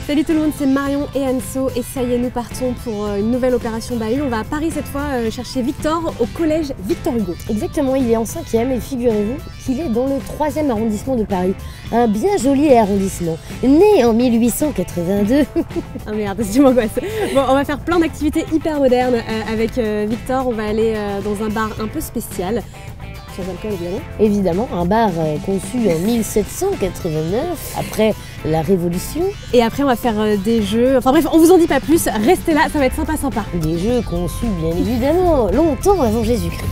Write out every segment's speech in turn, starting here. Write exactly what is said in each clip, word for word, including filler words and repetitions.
Salut tout le monde, c'est Marion et Anso et ça y est, nous partons pour une nouvelle opération Bahut. On va à Paris cette fois euh, chercher Victor au collège Victor Hugo. Exactement, il est en cinquième et figurez-vous qu'il est dans le troisième arrondissement de Paris. Un bien joli arrondissement, né en mille huit cent quatre-vingt-deux. Ah merde, c'est du m'angoisse. Bon, on va faire plein d'activités hyper modernes euh, avec euh, Victor. On va aller euh, dans un bar un peu spécial. Sans alcool évidemment. Évidemment, un bar euh, conçu en mille sept cent quatre-vingt-neuf, après la Révolution. Et après on va faire euh, des jeux, enfin bref, on vous en dit pas plus, restez là, ça va être sympa sympa. Des jeux conçus bien évidemment longtemps avant Jésus-Christ.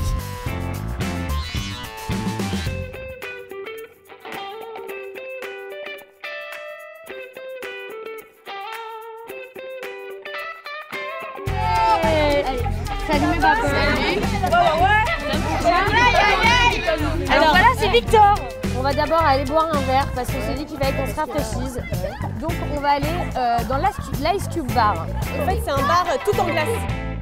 Salut papa. Salut. Alors voilà, c'est Victor. On va d'abord aller boire un verre parce que c'est lui qui va qu'on se rafraîchisse. Donc on va aller euh, dans l'Ice Cube Bar. En fait c'est un bar tout en glace.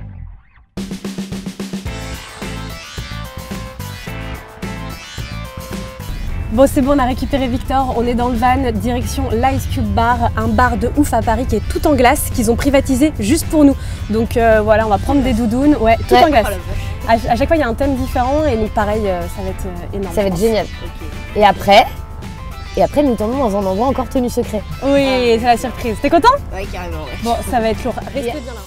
Bon c'est bon, on a récupéré Victor, on est dans le van, direction l'Ice Cube Bar, un bar de ouf à Paris qui est tout en glace, qu'ils ont privatisé juste pour nous. Donc euh, voilà, on va prendre des doudounes, ouais, tout ouais. en glace. À, à chaque fois il y a un thème différent et donc pareil, euh, ça va être euh, énorme. Ça va être génial. Okay. Et après, et après nous tombons dans un endroit encore tenu secret. Oui, ah. c'est la surprise. T'es content? Ouais, carrément. Ouais. Bon, ça va être lourd. Restez yeah. bien là.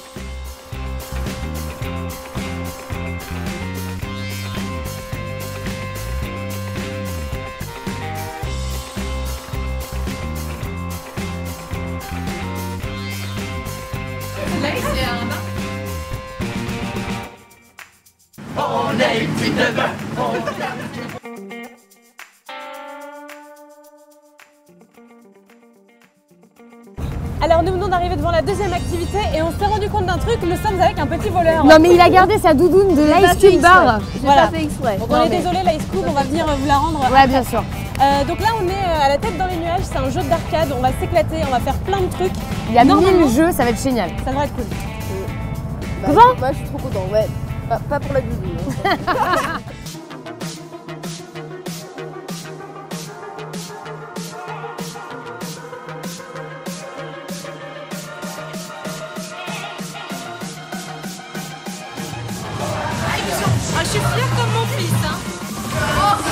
On est une fille de bain. Alors nous venons d'arriver devant la deuxième activité et on s'est rendu compte d'un truc, nous sommes avec un petit voleur. Non mais il a gardé sa doudoune de l'Ice Cube Bar. Voilà. Fait exprès. Donc on non, est mais... désolé l'Ice Cube, on va venir vous la rendre. Ouais bien sûr. Euh, donc là on est à la tête dans les nuages, c'est un jeu d'arcade, on va s'éclater, on va faire plein de trucs. Il y a mille jeux, ça va être génial. Ça devrait être cool. Bah, Comment Moi je suis trop content, ouais. Pas, pas pour la doudoune. Hein. Ah, je suis fière comme mon fils, hein. Oh.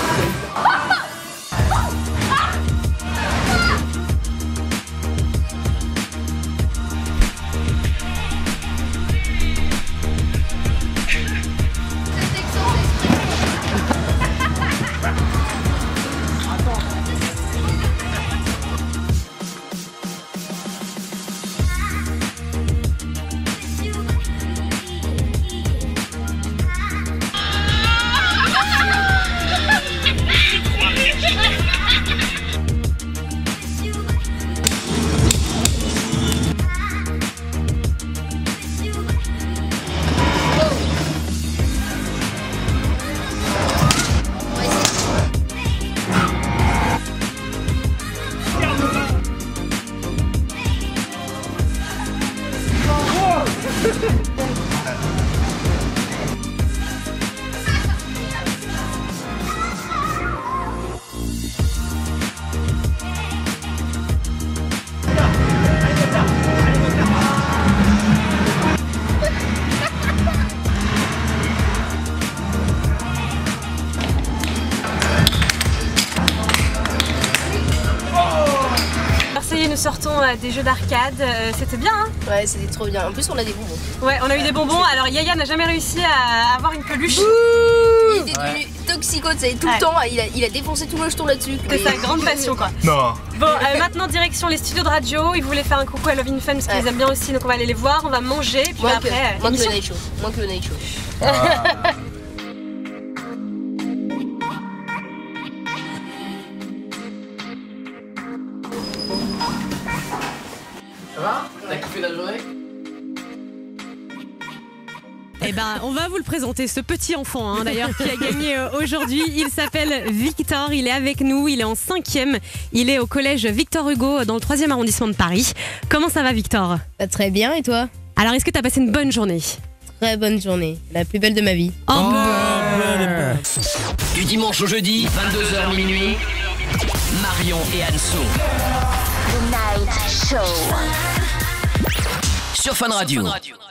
Nous sortons euh, des jeux d'arcade, euh, c'était bien hein. Ouais, c'était trop bien, en plus on a des bonbons. Ouais, on a eu des bonbons, alors Yaya n'a jamais réussi à avoir une peluche. Bouh, il était devenu ouais. toxico, tu sais, tout ouais. le temps, il a, il a défoncé tout le jeton là-dessus. C'est sa grande passion quoi. Non. Bon, euh, maintenant direction les studios de radio, ils voulaient faire un coucou à Love in Fun parce qu'ils ouais. aiment bien aussi, donc on va aller les voir, on va manger, puis moins après... Que, euh, moins que le night show, moins que le night show. Ah. Ça va? T'as kiffé la journée? Eh ben, on va vous le présenter, ce petit enfant hein, d'ailleurs qui a gagné euh, aujourd'hui. Il s'appelle Victor, il est avec nous, il est en cinquième. Il est au collège Victor Hugo dans le troisième arrondissement de Paris. Comment ça va Victor? Bah, très bien, et toi? Alors, est-ce que tu as passé une bonne journée? Très bonne journée, la plus belle de ma vie. Oh, oh Du dimanche au jeudi, vingt-deux heures minuit, Marion et Anso. The night. Sur Fun Radio.